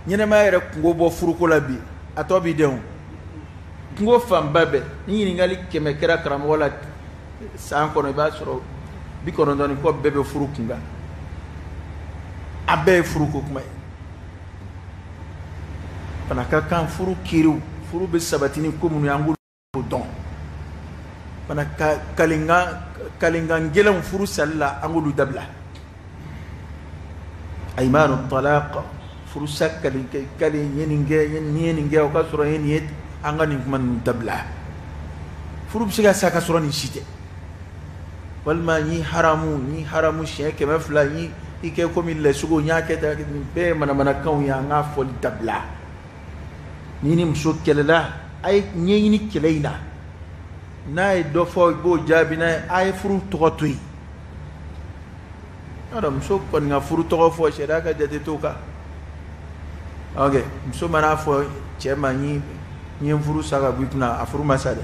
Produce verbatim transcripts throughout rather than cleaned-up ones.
ɲɛnɛmaya yɛrɛ kungo bɔ furuko la bi a tɔ bi denw kungo fanba bɛɛ ni ɲininkali kɛmɛ kɛra karamɔgɔ la san kɔnɔ i b'a sɔrɔ bi kɔnɔntɔn ni kɔ bɛɛ bɛ furu kunkan a bɛɛ ye furuko kuma ye fana ka kan furu kiriw furu bɛ sabati ni ko minnu ye an b'olu dɔn fana ka kalinkan kalinkan gɛlɛnw furu sali la an k'olu dabila aymanu talaq furu sa kalin kalin ye nin kɛ ni ye nin kɛ o ka sɔrɔ ye nin ye an ka nin kuma ninnu dabila furu bɛ se ka sa ka sɔrɔ nin si tɛ walima ni haramu ni haramu siɲɛ kɛmɛ fila ni i kɛ komi lɛsugo n y'a kɛ tan nin bɛɛ ye manamanakanw ye an k'a fɔli dabila ni ni muso kɛlɛla a ye ɲɛɲini kɛlɛ in na n'a ye dɔ fɔ i b'o jaabi n'a ye a ye furu tɔgɔ to yen yɔrɔ muso kɔni ka furu tɔgɔ fɔ sariya ka jate t'o kan ok muso mana fɔ cɛ ma n ye furu sa ka bɔ i kunna a furu ma sa dɛ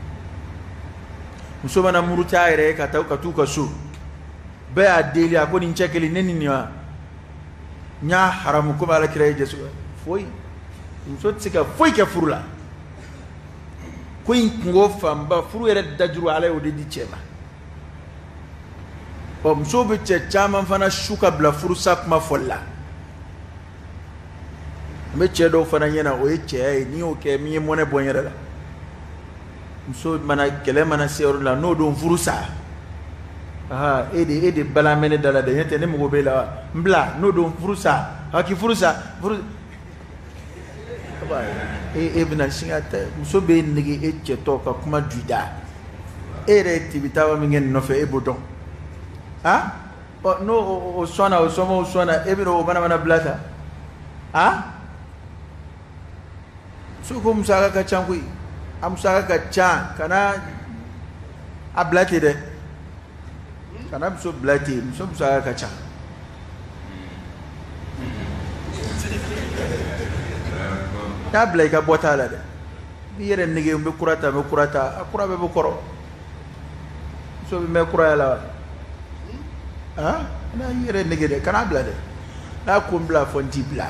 muso mana muruti a yɛrɛ ye ka taa ka t'u ka so bɛɛ y'a deli a ko nin cɛ kelen ne ni nin wa n y'a haramu komi alakira ye jesu foyi muso tɛ se ka foyi kɛ furu la ko in kungo fanba furu yɛrɛ dajuru ala y'o de di cɛ ma ɔ muso bɛ cɛ caman fana su ka bila furu sa kuma fɔli la n bɛ cɛ dɔw fana ɲɛna o ye cɛya ye n'i y'o kɛ min ye mɔnɛ bɔ n yɛrɛ la muso mana kɛlɛ mana se yɔrɔ la n'o don furu sa aha e de e de bala mɛ ne da la dɛ n'o tɛ ne mago b'e la wa n bila n'o don furu sa a k'i furu sa furu e e bɛna singa tɛ muso b'e nege e cɛtɔ ka kuma ju da e yɛrɛ tibitaba min kɛ nin nɔfɛ e b'o dɔn ah ɔ n'o o sɔnna o sɔnma o sɔnna e bɛna o manamana bila ta ah muso ko musaka ka ca koyi a musaka ka ca kana a bila ten dɛ kana muso bila ten muso musaka ka ca n'a bila i ka bɔ t'a la dɛ n'i yɛrɛ nege n bɛ kura ta n bɛ kura ta a kura bɛɛ bɛ kɔrɔ muso bɛ mɛn kuraya la wa ah n'a y'i yɛrɛ nege dɛ kana bila dɛ n'a ko n bila fɔ n t'i bila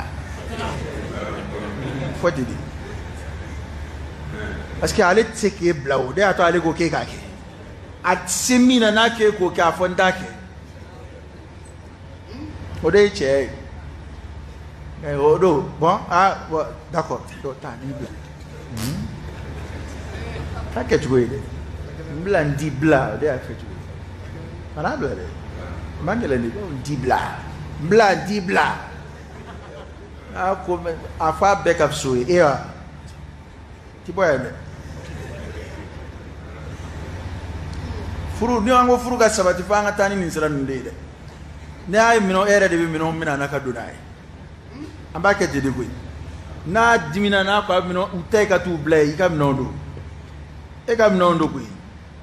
fɔ ten de parce que ale tɛ se k'e bila o de y'a to ale ko k'e k'a kɛ a tɛ se min na n'a k'e k'o kɛ a fɔ n t'a kɛ o de ye cɛ ye o don bon ah bon d'accord dɔ ta n'i bila t'a kɛ cogo ye dɛ n bila n t'i bila o de y'a kɛ cogo ye kana bila dɛ n man gɛlɛn de n t'i bila n bila n t'i bila a ko a fɔ a bɛɛ ka fisa o ye e wa ti bɔ yan dɛ furu ni an ko furu ka sabati fo an ka taa ni nin sira ninnu de ye dɛ ne y'a ye minɛn e yɛrɛ de bɛ minɛnw minɛ n'a ka don n'a ye an b'a kɛ ten de koyi n'a dimina n'a ko a minɛn u ta ye ka t'u bila ye i ka minɛnw don e ka minɛnw don koyi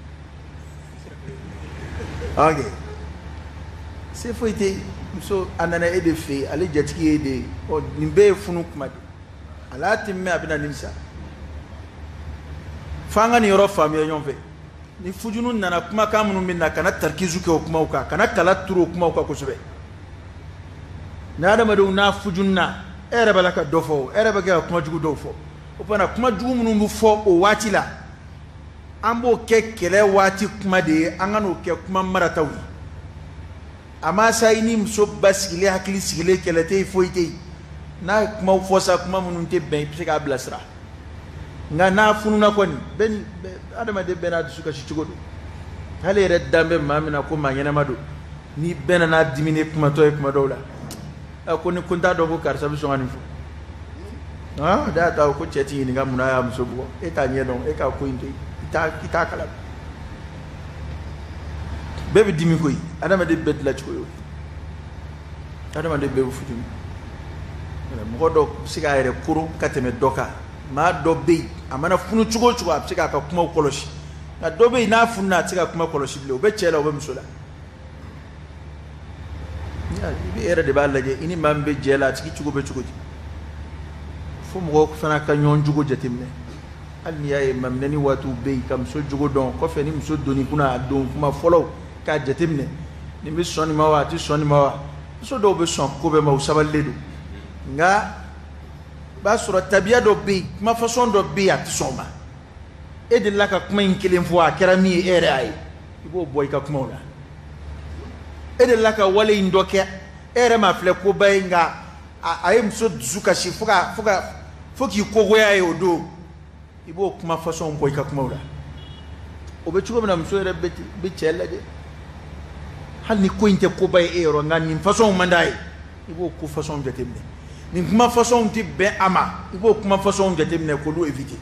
ok se foyi tɛ muso a nana e de fɛ yen ale jatigi ye e de ye ɔ nin bɛɛ ye funu kuma de ale y'a tɛ mɛn a bɛ na nimisa f'an ka nin yɔrɔ faamuya ɲɔgɔn fɛ ni fujunu nana kumakan minnu bɛ na kana tarikizu kɛ o kumaw kan kana kala turu o kumaw kan kosɛbɛ ni adamadenw n'a fujunu na e yɛrɛ b'a la ka dɔ fɔ o e yɛrɛ bɛ kɛ ka kuma jugu dɔw fɔ o fana kuma jugu minnu bɛ fɔ o waati la an b'o kɛ kɛlɛ waati kuma de ye an ka n'o kɛ kuma marataw ye a ma sa i ni muso ba sigilen hakili sigilen kɛlɛ tɛ yen foyi tɛ yen n'a ye kumaw fɔ sa kuma minnu tɛ bɛn i bɛ se k'a bilasira nka n'a fununa kɔni bɛɛ ni adamaden bɛɛ n'a dusu kasi cogo don hali yɛrɛ dan bɛ maa min na ko maa ɲɛnama don ni bɛɛ nana dimi ni kumatɔ ye kuma dɔw la ɛ ko ni ko n t'a dɔn ko karisa bɛ sɔn ka nin fɔ ah da ta ko cɛ t'i ɲininka munna a y'a muso bugɔ e t'a ɲɛ dɔn e k'a ko in to yen i t'a i t'a kala bɛɛ bɛ dimi koyi adamaden bɛɛ dilan cogo ye adamaden bɛɛ bɛ futuni mɔgɔ dɔ bɛ se k'a yɛrɛ koron ka tɛmɛ dɔ kan maa dɔ bɛ yen a mana funu cogo o cogo a bɛ se k'a ka kumaw kɔlɔsi nka dɔ bɛ yen n'a fununa a tɛ se ka kuma kɔlɔsi bilen o bɛ cɛ la o bɛ muso la i bɛ yɛrɛ de b'a lajɛ i ni maa min bɛ jɛ la a tigi cogo bɛ cogo di fo mɔgɔw fana ka ɲɔgɔn jogo jateminɛ hali n'i y'a ye maminɛni waatiw bɛ yen ka muso jogo dɔn kɔfɛ ni muso donni kunna a don kuma fɔlɔw k'a jateminɛ nin bɛ sɔn nin ma wa a tɛ sɔn nin ma wa muso dɔw bɛ sɔn ko bɛɛ ma u sabalilen don nka b'a sɔrɔ tabiya dɔ bɛ yen kuma façon dɔ bɛ yen a tɛ sɔn o ma e delila ka kuma in kelen fɔ a kɛra min ye e yɛrɛ y'a ye i b'o bɔ i ka kumaw la e delila ka wale in dɔ kɛ e yɛrɛ m'a filɛ koba ye nka a ye muso dusu kasi fo ka fo ka fo k'i kogoya ye o don i b'o kuma façon bɔ i ka kumaw la o bɛ cogo min na muso yɛrɛ bɛ cɛ lajɛ hali ni ko in tɛ koba ye e yɔrɔ nka nin façon man d'a ye i b'o ko façon jateminɛ nin kuma façon tɛ bɛn a ma i b'o kuma façon jateminɛ k'olu éviter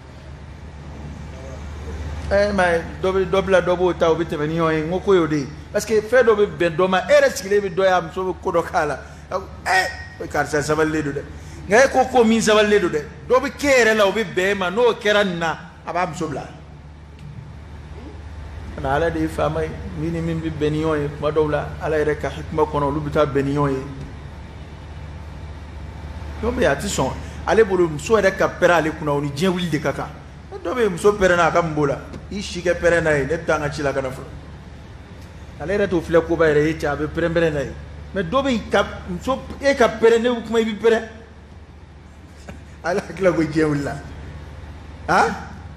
eh mais dɔ bɛ dɔ bila dɔ b'o ta o bɛ tɛmɛ ni ɲɔgɔn ye n ko ko y'o de ye parce que fɛn dɔ bɛ bɛn dɔ ma e yɛrɛ sigilen bɛ dɔ ye a muso bɛ ko dɔ k'a la eh karisa sabalilen don dɛ nka e ko ko min sabalilen don dɛ dɔ bɛ kɛ yɛrɛ la o bɛ bɛn e ma n'o kɛra nin na a b'a muso bila kana ala de ye faama ye min ni min bɛ bɛn ni ɲɔgɔn ye kuma dɔw la ala yɛrɛ ka hikima kɔnɔ olu bɛ taa bɛn ni ɲɔgɔn ye dɔ bɛ yen a tɛ sɔn ale bolo muso yɛrɛ ka pɛrɛn ale kunna o ni diɲɛ wuli de ka kan dɔ bɛ yen muso pɛrɛn na a ka mun b'o la i si kɛ pɛrɛn na ye ne bɛ taa an ka ci la ka na fɔlɔ ale yɛrɛ t'o filɛ koba yɛrɛ ye cɛ a bɛ pɛrɛn pɛrɛn na ye mais dɔ bɛ yen ka muso e ka pɛrɛn ne bɛ kuma i bɛ pɛrɛn ala hakili la ko diɲɛ wuli la ah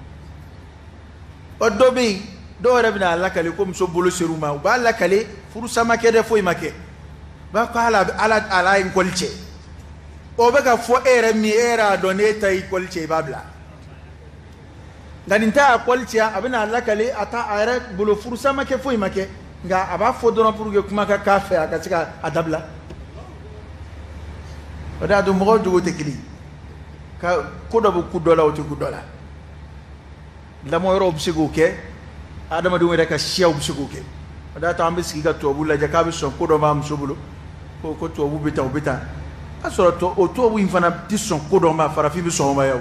o dɔ bɛ yen dɔw yɛrɛ bɛ na a lakale ko muso bolo ser'u ma u b'a lakale furusa ma kɛ dɛ foyi ma kɛ b'a ko ala ala ala ye n kɔli cɛ o bɛ ka fɔ e yɛrɛ min e yɛrɛ y'a dɔn n'e ta y'i kɔli cɛ i b'a bila nka nin ta y'a kɔli cɛ a bɛ na a lakale a ta a yɛrɛ bolo furusa ma kɛ foyi ma kɛ nka a b'a fɔ dɔrɔn pour que kuma ka k'a fɛ a ka se ka a dabila o de y'a to mɔgɔw jogo tɛ kelen ka ko dɔ bɛ ku dɔ la o tɛ ku dɔ la lamɔ yɔrɔw bɛ se k'o kɛ adamadenw yɛrɛ ka siyaw bɛ se k'o kɛ o de y'a to an bɛ sigi ka tubabu lajɛ k'a bɛ sɔn ko dɔ b'a muso bolo ko ko tubabu bɛ tan o bɛ tan a sɔrɔ o tubabu in fana tɛ sɔn ko dɔ ma farafin bɛ sɔn o ma yan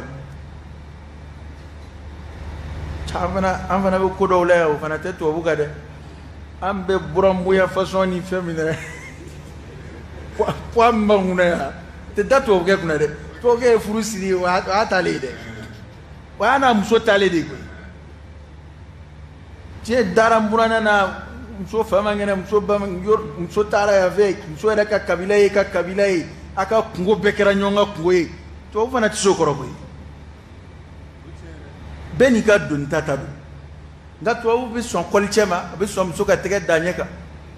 an fana an fana bɛ ko dɔw la yan o fana tɛ tubabu kan dɛ an bɛ buranbonya façon ni fɛn min dɛ poids min b'an kunna yan tɛ da tubabukɛ kunna dɛ tubabukɛ ye furu siri o y'a taalen ye dɛ o y'a n'a muso taalen de ye koyi tiɲɛ dara n buranna na muso fa man kɛnɛ muso ba muso taara yan fɛ muso yɛrɛ ka kabila ye ka kabila ye a ka kungo bɛɛ kɛra ɲɔgɔn ka kungo ye tubabu fana tɛ se o kɔrɔ koyi bɛɛ n'i ka doni ta ta don nka tubabu bɛ sɔn kɔlicɛ ma a bɛ sɔn muso ka tɛgɛ da ɲɛ kan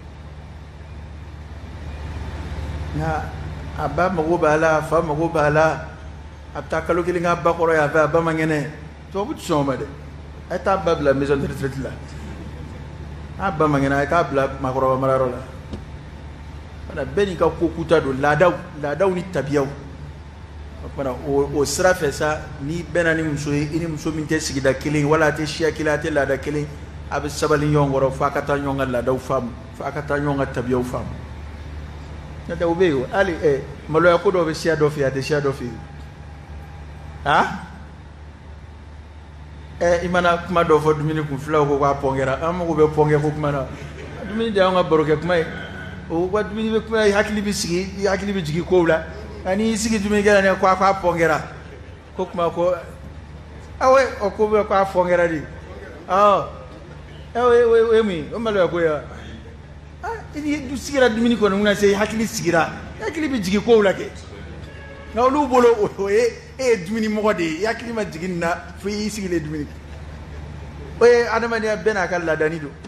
nka a ba mago b'a la a fa mago b'a la a bɛ taa kalo kelen k'a ba kɔrɔ yan fɛ a ba man kɛnɛ tubabu tɛ sɔn o ma dɛ a ye taa ba bila maison de retraite la a ba man kɛnɛ a ye taa bila maakɔrɔba marayɔrɔ la wala bɛɛ n'i ka ko kuta don laadaw laadaw ni tabiyaw o kumana o sira fɛ sa ni bɛnna ni muso ye i ni muso min tɛ sigida kelen wala a tɛ siya kelen a tɛ laada kelen a bɛ sabali ɲɔgɔn kɔrɔ fo a ka taa ɲɔgɔn ka laadaw faamu fo a ka taa ɲɔgɔn ka tabiyaw faamu n'o tɛ o bɛ yen hali ɛ maloya ko dɔw bɛ siya dɔ fɛ yen a tɛ siya dɔ fɛ yen ah ɛ i mana kuma dɔ fɔ dumuni kun filaw ko k'a pɔnkɛra an mago bɛ pɔnkɛ ko kuma na dumuni de y'anw ka barokɛ kuma ye o ka dumuni bɛ kuma i hakili bɛ sigi i hakili bɛ jigin kow la ani sigi dumuni kɛra ne ko a k'a pɔnkɛra ko kuma ko awo o ko bɛ k'a pɔnkɛra de ɔ ɛ o ye mun ye o maloya ko ye wa ah i sigira dumuni kɔnɔ mun na se hakili sigira hakili bɛ jigin kow la kɛ nka olu bolo o ye e ye dumuni mɔgɔ de ye i hakili ma jigin nin na fo i sigilen dumuni o ye adamadenya bɛɛ n'a ka laadani don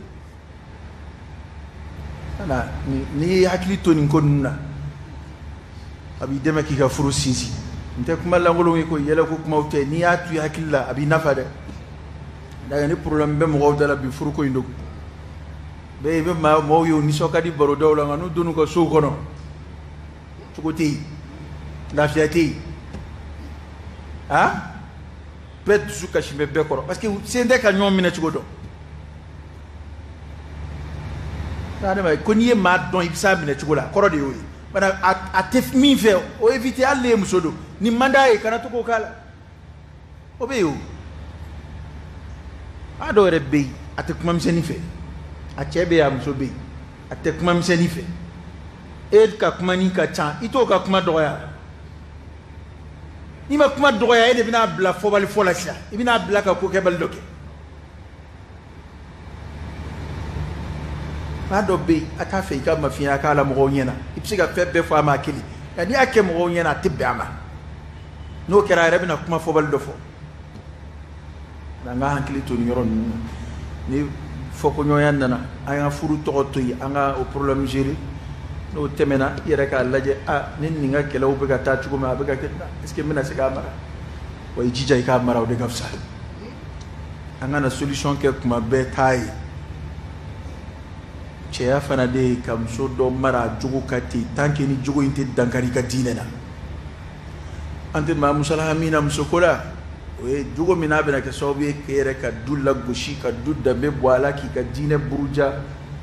wala n'i ye hakili to nin ko ninnu na a b'i dɛmɛ k'i ka furu sinsin n tɛ kuma lankolonw ye ko yɛlɛ ko kumaw tɛ n'i y'a to i hakili la a b'i nafa dɛ daga ni problème bɛ mɔgɔw da la bi furu ko in do bɛɛ i bɛ maa mɔgɔw ye o nisɔn ka di barodaw la nka n'u donn'u ka sow kɔnɔ cogo tɛ yen lafiya tɛ yen ah bɛɛ dusu kasi bɛ bɛɛ kɔrɔ parce que sen tɛ ka ɲɔgɔn minɛ cogo dɔn adama ko n'i ye maa dɔn i bɛ s'a minɛ cogo la kɔrɔ de y'o ye bana a tɛ min fɛ o éviter hali ne ye muso don ni man d'a ye kana to k'o k'a la o bɛ yen o a dɔw yɛrɛ bɛ yen a tɛ kuma misɛnnin fɛ a cɛ bɛ yen a muso bɛ yen a tɛ kuma misɛnnin fɛ e ka kuma ni ka ca i t'o ka kuma dɔgɔya n'i ma kuma dɔgɔya e de bɛna bila fɔbali fɔ la sisan i bɛna bila ka ko kɛbali dɔ kɛ maa dɔ bɛ yen a t'a fɛ i ka mafiya a k'a la mɔgɔw ɲɛna i bɛ se ka fɛn bɛɛ fɔ a ma a kelen nka n'i y'a kɛ mɔgɔw ɲɛna a tɛ bɛn a ma n'o kɛra a yɛrɛ bɛna kuma fɔbali dɔ fɔ n'an ka hakili to nin yɔrɔ ninnu ni fɔkoɲɔgɔnya nana an ka furu tɔgɔ to yen an ka o problème gérer n'o tɛmɛna i yɛrɛ k'a lajɛ a ni nin ka kɛlɛw bɛ ka taa cogo min a bɛ ka kɛ est-ce que n bɛna se k'a mara wa i jija i k'a mara o de ka fisa an kana solution kɛ kuma bɛɛ taa ye cɛya fana de ye ka muso dɔ mara a jogo ka ten tant que ni jogo in tɛ dankari i ka diinɛ na an tɛ maa musalaha min na musoko la o ye jogo min n'a bɛna kɛ sababu ye k'e yɛrɛ ka du lagosi ka du danbe bɔ a la k'i ka diinɛ buruja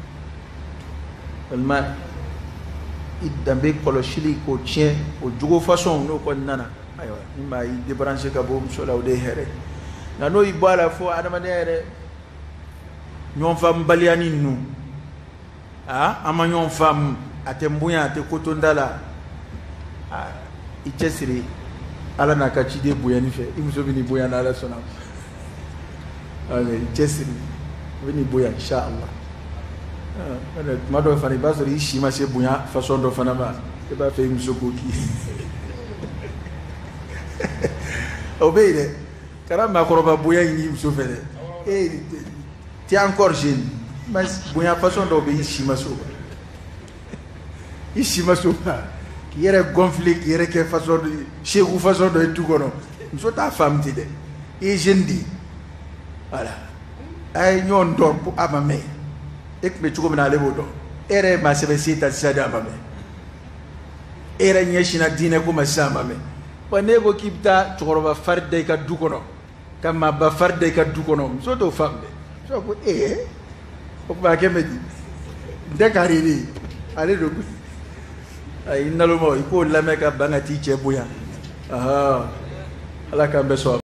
walima i danbe kɔlɔsili k'o tiɲɛ o jogo façon n'o kɔni nana ayiwa ni maa y'i débrancher ka bɔ muso la o de ye hɛrɛ nka n'o y'i bɔ a la fo adamadenya yɛrɛ ɲɔgɔn faamubaliya ni ninnu ah an ma ɲɔgɔn faamu a tɛ n bonya a tɛ ko to n da la ah i cɛsiri ala n'a ka ciden bonyani fɛ i muso bɛ n'i bonya n'ala sɔnna i cɛsiri u bɛ n'i bonya inshallah tuma dɔw fana i b'a sɔrɔ i si ma se bonya façon dɔ fana ma i b'a fɛ i muso k'o k'i o bɛ yen dɛ kana maakɔrɔba bonya ɲini i muso fɛ dɛ eh tu es encore jeune mais bonya façon dɔw bɛ yen i si ma se o ma i si ma se o ma k'i yɛrɛ gonfler k'i yɛrɛ kɛ façon dɔ seku façon dɔ ye du kɔnɔ muso t'a faamu ten dɛ i ye jeune de ye voilà a ye ɲɔgɔn dɔn ko a ma mɛn e tun bɛ cogo min na ale b'o dɔn e yɛrɛ ye maa sɛbɛn se ta sisan de a ma mɛn e yɛrɛ ɲɛsinna diinɛ ko ma sisan a ma mɛn wa n'e ko k'i bɛ taa cɛkɔrɔba fari da i ka du kɔnɔ ka maaba fari da i ka du kɔnɔ muso t'o faamu dɛ muso ko ee o tuma a kɛ mɛ di n tɛ kari de ale don ayi naloma i k'o lamɛn ka ban ka t'i cɛ bonya ala k'an bɛɛ sɔn